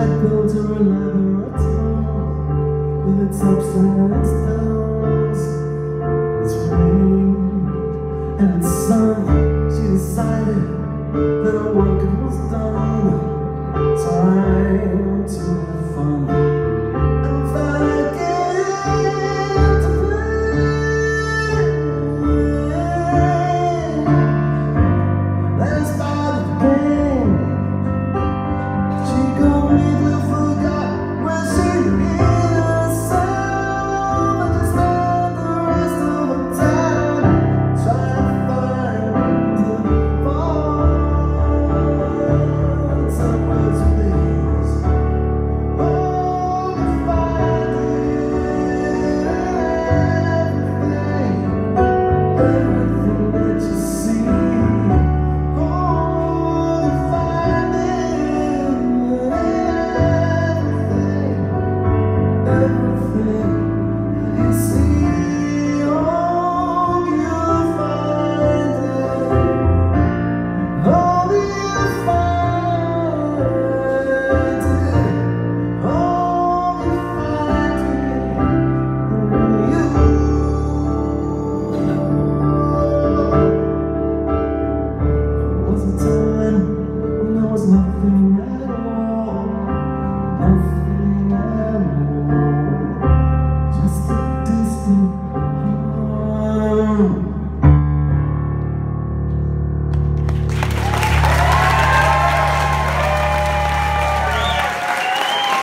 had built her elaborate home with its ups and its downs, its rain and its sun. She decided that her work was done. Time to have fun.